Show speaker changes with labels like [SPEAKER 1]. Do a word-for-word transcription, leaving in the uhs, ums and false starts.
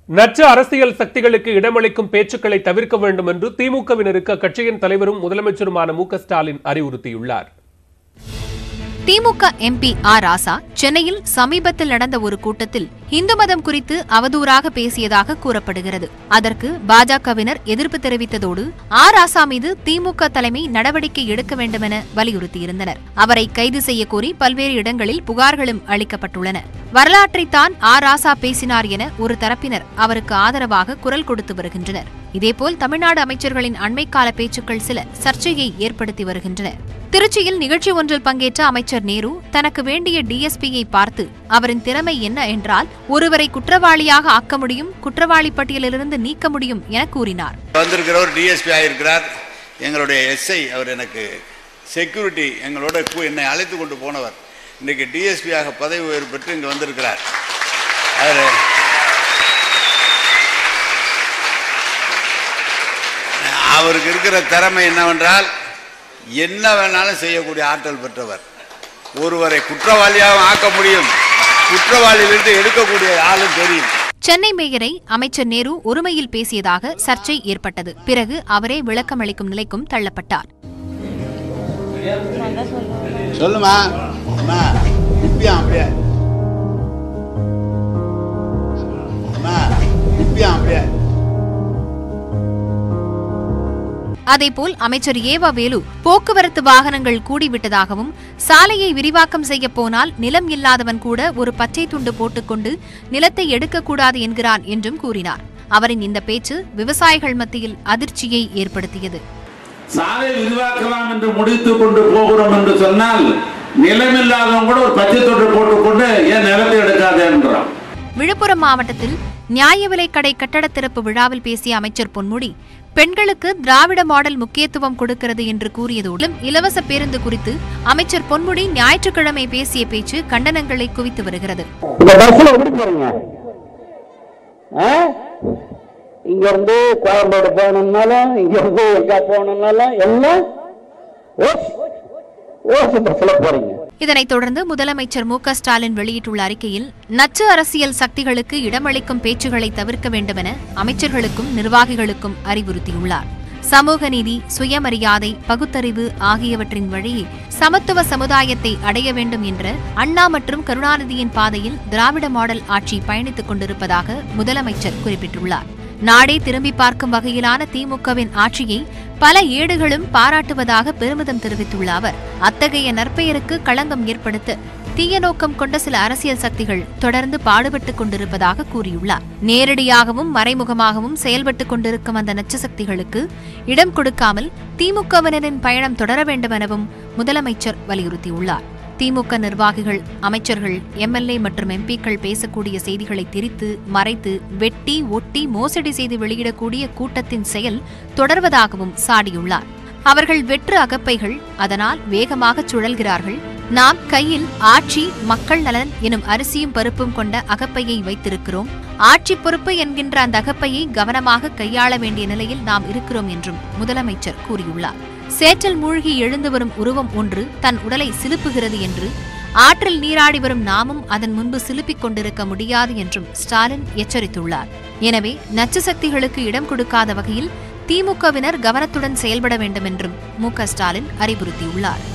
[SPEAKER 1] நச்சு அரசியல் சக்திகளுக்கு இடமளிக்கும் பேச்சுக்களை தவிர்க்க வேண்டும் என்று திமுகவினருக்கு அக்கட்சியின் தலைவரும் முதலமைச்சருமான மு க ஸ்டாலின் அறிவுறுத்தியுள்ளார்.
[SPEAKER 2] திமுக எம்பி ஆர் ராசா சென்னையில் சமீபத்தில் நடந்த ஒரு கூட்டத்தில் இந்து மதம் குறித்து அவதூறாக பேசியதாக கூறப்படுகிறது. அதற்கு பாஜகவினர் எதிர்ப்பு தெரிவித்ததோடு ஆர் ராசா மீது திமுக தலைமை நடவடிக்கை எடுக்க வேண்டுமென வலியுறுத்தியிருந்தனர். அவரை கைது செய்ய கோரி பல்வேறு இடங்களில் புகார்களும் அளிக்கப்பட்டுள்ளன. வரலாற்றைத்தான் ஆர் ராசா பேசினார் என ஒரு தரப்பினர் அவருக்கு ஆதரவாக குரல் கொடுத்து வருகின்றனர். இதேபோல் தமிழ்நாடு அமைச்சர்களின் அண்மைக்கால பேச்சுக்கள் சில சர்ச்சையை ஏற்படுத்தி வருகின்றன. திருச்சியில் நிகழ்ச்சி ஒன்றில் பங்கேற்ற அமைச்சர் நேரு தனக்கு வேண்டிய டிஎஸ்பியை பார்த்து அவரின் திறமை என்ன என்றால் ஒருவரை குற்றவாளியாக ஆக்க முடியும், குற்றவாளி பட்டியலிலிருந்து நீக்க முடியும் என கூறினார்.
[SPEAKER 3] வந்திருக்கிறவர் டிஎஸ்பி ஆயிருக்கிறார். எங்களுடைய எஸ்ஐ அவர் எனக்கு செக்யூரிட்டி எங்களோட என்னை அழைத்து கொண்டு போனவர் இன்றைக்கு டிஎஸ்பியாக பதவி உயர்வு பெற்று இங்கு வந்திருக்கிறார். அவர் அவருக்கு இருக்கிற திறமை என்னவென்றால் என்ன வேணாலும் செய்யக்கூடிய ஆற்றல் பெற்றவர். ஒருவரை குற்றவாளியாக ஆக்க முடியும், குற்றவாளியிலிருந்து எடுக்கக்கூடிய ஆளும் தெரியும்.
[SPEAKER 2] சென்னை மேயரை அமைச்சர் நேரு ஒருமையில் பேசியதாக சர்ச்சை ஏற்பட்டது. பிறகு அவரே விளக்கமளிக்கும் நிலைக்கும் தள்ளப்பட்டார்.
[SPEAKER 3] சொல்லுமா
[SPEAKER 2] அதேபோல் அமைச்சர் ஏவா வேலு போக்குவரத்து வாகனங்கள் கூடிவிட்டதாகவும் சாலையை விரிவாக்கம் செய்ய போனால் நிலம் இல்லாதவன் கூட ஒரு பச்சை துண்டு போட்டுக்கொண்டு நிலத்தை எடுக்கக்கூடாது என்கிறான் என்றும் கூறினார். அவரின் இந்த பேச்சு விவசாயிகள் மத்தியில் அதிர்ச்சியை ஏற்படுத்தியது.
[SPEAKER 4] சாலை விரிவாக்கலாம் என்று முடித்துக் கொண்டு போகிறோம் என்று சொன்னால் நிலமில்லாதவன் கூட ஒரு பச்சை துண்டு போட்டுக்கொண்டு ஏன் நிலத்தை எடுக்காது என்றான்.
[SPEAKER 2] விழுப்புரம் மாவட்டத்தில் நியாய விலைக்கடை கட்டட திறப்பு விழாவில் பேசிய அமைச்சர் பொன்முடி பெண்களுக்கு திராவிட மாடல் முக்கியத்துவம் கொடுக்கிறது என்று கூறியதோடு இலவச பேருந்து குறித்து அமைச்சர் பொன்முடி ஞாயிற்றுக்கிழமை பேசிய பேச்சு கண்டனங்களை குவித்து வருகிறது.
[SPEAKER 5] இங்க இருந்து கோயம்பேடு போகணும்னாலும் இங்க இருந்து எங்க போகணும்னாலும் எல்லாம் போறீங்க.
[SPEAKER 2] இதனைத் தொடர்ந்து முதலமைச்சர் மு க ஸ்டாலின் வெளியிட்டுள்ள அறிக்கையில் நச்சு அரசியல் சக்திகளுக்கு இடமளிக்கும் பேச்சுகளை தவிர்க்க வேண்டுமென அமைச்சர்களுக்கும் நிர்வாகிகளுக்கும் அறிவுறுத்தியுள்ளார். சமூக நீதி, சுயமரியாதை, பகுத்தறிவு ஆகியவற்றின் வழியே சமத்துவ சமுதாயத்தை அடைய வேண்டும் என்ற அண்ணா மற்றும் கருணாநிதியின் பாதையில் திராவிட மாடல் ஆட்சி பயணித்துக் கொண்டிருப்பதாக முதலமைச்சர் குறிப்பிட்டுள்ளார். நாடே திரும்பி பார்க்கும் வகையிலான திமுகவின் ஆட்சியை பல ஏடுகளும் பாராட்டுவதாக பெருமிதம் தெரிவித்துள்ள அவர் அத்தகைய நற்பெயருக்கு களங்கம் ஏற்படுத்த தீய நோக்கம் கொண்ட சில அரசியல் சக்திகள் தொடர்ந்து பாடுபட்டுக் கொண்டிருப்பதாக கூறியுள்ளார். நேரடியாகவும் மறைமுகமாகவும் செயல்பட்டுக் கொண்டிருக்கும் அந்த நச்சு சக்திகளுக்கு இடம் கொடுக்காமல் திமுகவினரின் பயணம் தொடர வேண்டும் எனவும் முதலமைச்சர் வலியுறுத்தியுள்ளார். திமுக நிர்வாகிகள், அமைச்சர்கள், எம்எல்ஏ மற்றும் எம்பிக்கள் பேசக்கூடிய செய்திகளை திரித்து, மறைத்து, வெட்டி, ஒட்டி, மோசடி செய்து வெளியிடக்கூடிய கூட்டத்தின் செயல் தொடர்வதாகவும் சாடியுள்ளார். அவர்கள் வெற்று அகப்பைகள், அதனால் வேகமாக சுழல்கிறார்கள். நாம் கையில் ஆட்சி, மக்கள் நலன் எனும் அரிசியும் பருப்பும் கொண்ட அகப்பையை வைத்திருக்கிறோம். ஆட்சி பொறுப்பு என்கின்ற அந்த அகப்பையை கவனமாக கையாள வேண்டிய நிலையில் நாம் இருக்கிறோம் என்றும் முதலமைச்சர் கூறியுள்ளார். சேற்றல் மூழ்கி எழுந்து வரும் உருவம் ஒன்று தன் உடலை சிலுப்புகிறது என்று ஆற்றில் நீராடி வரும் நாமும் அதன் முன்பு சிலுப்பிக் கொண்டிருக்க முடியாது என்றும் ஸ்டாலின் எச்சரித்துள்ளார். எனவே நச்சு சக்திகளுக்கு இடம் கொடுக்காத வகையில் திமுகவினர் கவனத்துடன் செயல்பட வேண்டும் என்றும் மு க ஸ்டாலின் அறிவுறுத்தியுள்ளார்.